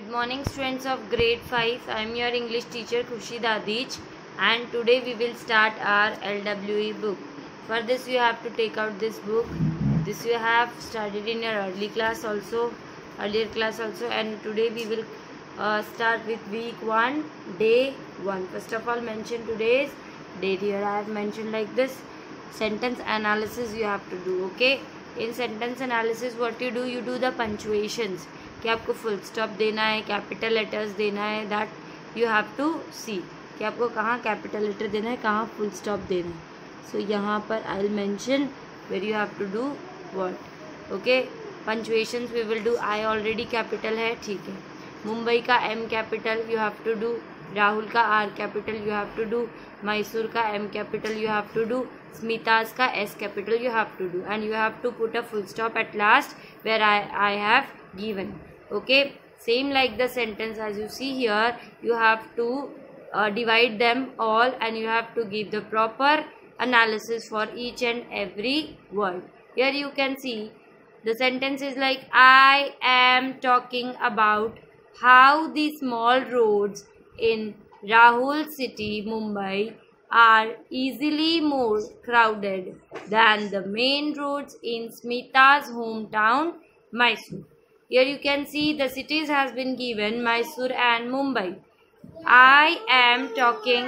morning, students of grade 5. I am your English teacher Khushi Dadij, and today we will start our LWE book. For this you have to take out this book. This you have studied in your earlier class also, and today we will start with week 1, day 1. First of all, mention today's date. Here I have mentioned like this. Sentence analysis you have to do. Okay, in sentence analysis what you do the punctuations, कि आपको full stop देना है, capital letters देना है, that you have to see कि आपको कहाँ capital letter देना है, कहाँ फुल स्टॉप देना है. सो यहाँ पर I will mention where you have to do what. Okay, punctuations we will do. I already capital है, ठीक है. मुंबई का M capital you have to do. Rahul का R capital you have to do. Mysore का M capital you have to do. Smita's का S capital you have to do, and you have to put a full stop at last where I have given. Okay, same like the sentence as you see here, you have to divide them all and you have to give the proper analysis for each and every word. Here you can see the sentence is like, I am talking about how the small roads in Rahul city, Mumbai are easily more crowded than the main roads in Smita's hometown, Mysore. Here you can see the cities has been given, Mysore and Mumbai. I am talking.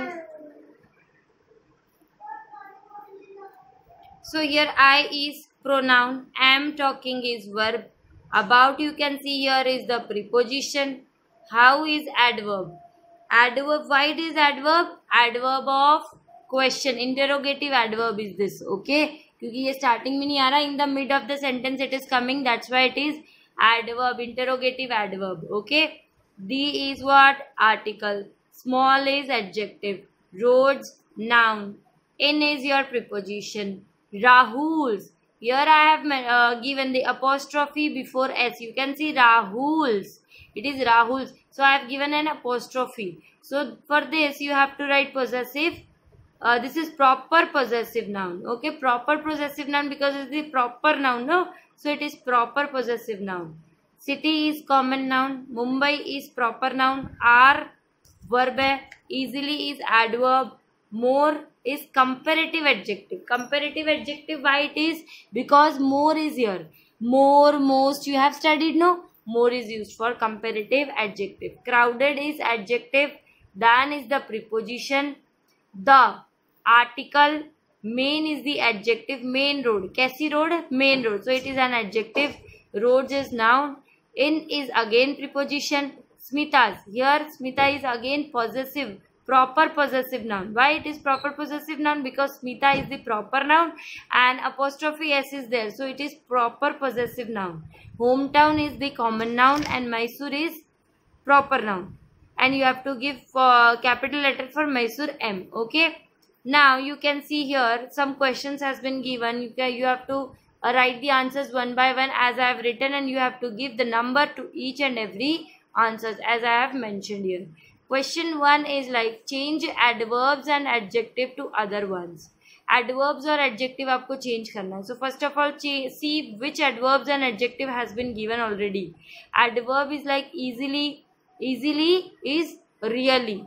So here I is pronoun, am talking is verb. About you can see here is the preposition. How is adverb? Adverb, why it is adverb? Adverb of question, interrogative adverb is this. Okay, क्योंकि ये starting में नहीं आ रहा, in the mid of the sentence it is coming, that's why it is adverb, interrogative adverb. Okay, D is what? Article. Small is adjective. Roads, noun. N is your preposition. Rahul's. Here I have given the apostrophe before S. You can see Rahul's. It is Rahul's. So I have given an apostrophe. So for this you have to write possessive. This is proper possessive noun. Okay, proper possessive noun because it is the proper noun. No, so it is proper possessive noun. City is common noun. Mumbai is proper noun. Are verb hai. Easily is adverb. More is comparative adjective. Comparative adjective, why it is? Because more is here. More, most you have studied, no? More is used for comparative adjective. Crowded is adjective. Than is the preposition. The article. Main is the adjective. Main road. Kaisi road? Main road. So it is an adjective. Roads is noun. In is again preposition. Smita's. Here Smita is again possessive. Proper possessive noun. Why it is proper possessive noun? Because Smita is the proper noun and apostrophe S is there. So it is proper possessive noun. Hometown is the common noun and Mysore is proper noun. And you have to give capital letter for Mysore M. Okay. Now you can see here some questions has been given. You have to write the answers one by one as I have written, and you have to give the number to each and every answers as I have mentioned here. Question 1 is like change adverbs and adjective to other ones. Adverbs or adjective आपको change करना है. So first of all see which adverbs and adjective has been given already. Adverb is like easily. Easily is really.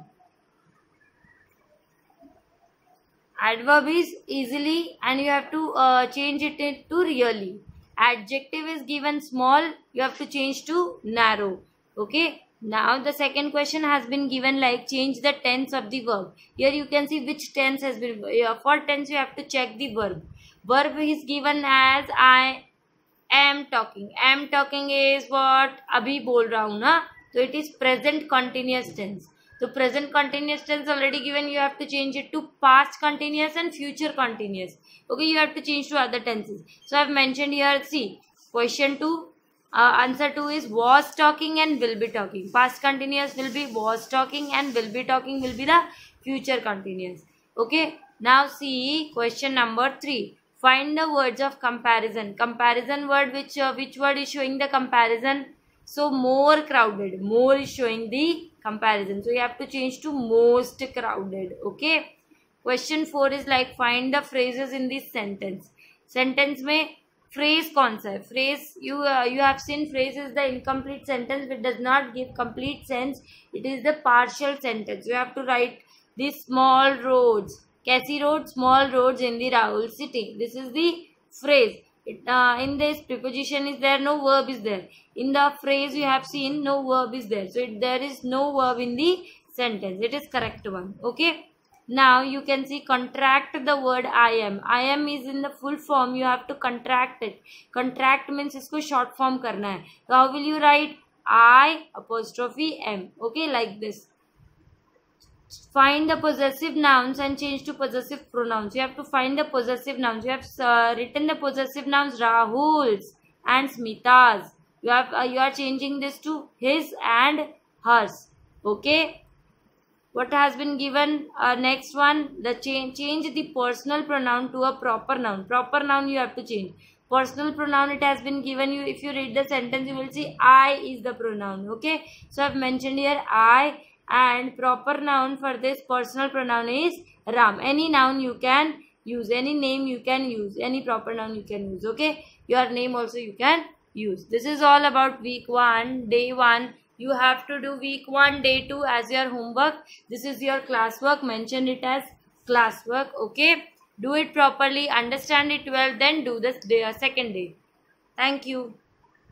Adverb is easily and you have to change it to really. Adjective is given small, you have to change to narrow. Okay. Now the second question has been given like change the tense of the verb. Here you can see which tense has been. For tense you have to check the verb. Verb is given as I am talking. Am talking is what? Abhi bol raha hu na. So it is present continuous tense. So present continuous tense already given, you have to change it to past continuous and future continuous. Okay, you have to change to other tenses. So I have mentioned here, see, question 2, answer 2 is was talking and will be talking. Past continuous will be was talking and will be talking will be the future continuous. Okay, now see question number 3. Find the words of comparison. Comparison word, which word is showing the comparison? So more crowded. More is showing the comparison. So you have to change to most crowded. Okay. Question 4 is like find the phrases in this sentence. Sentence में phrase कौन सा है? Phrase you have seen phrase is the incomplete sentence which does not give complete sense. It is the partial sentence. You have to write these small roads. कैसी roads? Small roads in the Rahul city. This is the phrase. In this preposition is there, no verb is there. In the phrase you have seen no verb is there. So there is no verb in the sentence. It is correct one. Okay. Now you can see contract the word I am. I am is in the full form. You have to contract it. Contract means इसको short form करना है. So how will you write? I apostrophe am. Okay, like this. Find the possessive nouns and change to possessive pronouns. You have to find the possessive nouns. You have written the possessive nouns Rahul's and Smita's. You are changing this to his and hers. Okay. What has been given? Next one, the change the personal pronoun to a proper noun. Proper noun you have to change. Personal pronoun, it has been given you. If you read the sentence, you will see I is the pronoun. Okay. So I have mentioned here I, and proper noun for this personal pronoun is Ram. Any noun you can use. Any name you can use. Any proper noun you can use. Okay. Your name also you can use. This is all about week 1, day 1. You have to do week 1, day 2 as your homework. This is your classwork. Mention it as classwork. Okay. Do it properly. Understand it well. Then do the second day. Thank you.